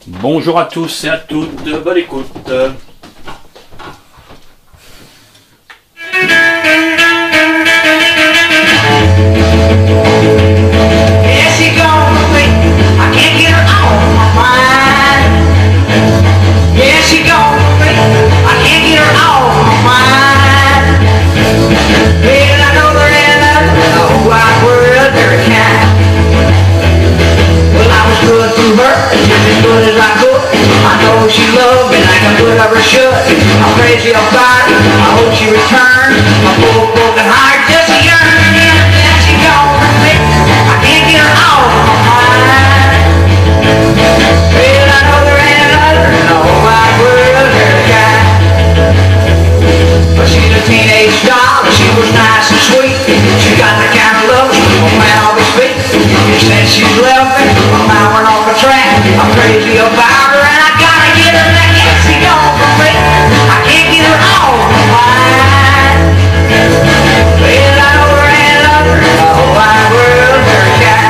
Bonjour à tous et à toutes, bonne écoute. She loved me like I would ever should. I'm crazy about it. I hope she returns. My poor broken heart just yearns. Yeah, she gone with me. I can't get her out of my mind. Well, I know there ain't another in the whole wide world there's a guy. But she's a teenage doll. She was nice and sweet. She got the kind of love a man always speaks. Since she's left me, I'm out and off the track. I'm crazy about her and I gotta get her back. Yeah, she gone from me. I can't get her off my mind. Well, I know there ain't another in the whole wide world there's a guy.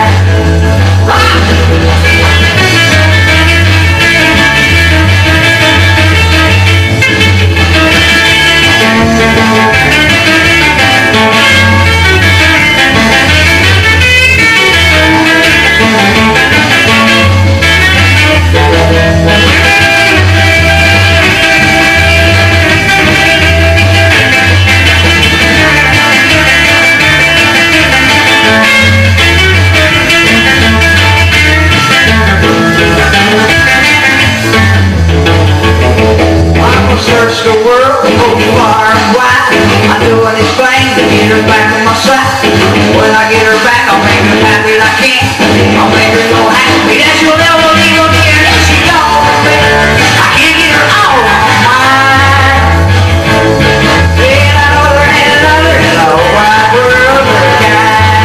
Search the world, go far and wide. I do anything to get her back on my side. When I get her back, I'll make her happy as I can. I'll make her so happy that she'll never leave again. If she gone with me, I can't get her out of my mind. Yeah, I know there ain't another in the whole wide world there's a guy.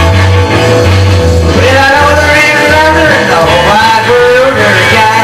Well, I know there ain't another in the whole wide world there's a guy.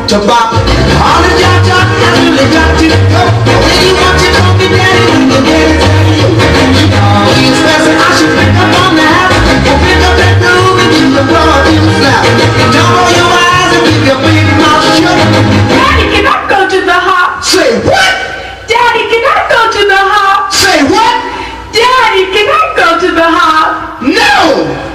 to bop. All the job I really got to go. When you want your coffee, daddy, when your daddy's at you. He's stressing, I should pick up on the house. Or pick up that groove and keep the broad in the slap. Don't roll your eyes and keep your big mouth shut. Daddy, can I go to the hop? Say what? Daddy, can I go to the hop? Say what? Daddy, can I go to the hop? No!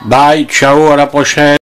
Bye, ciao, alla prochaine.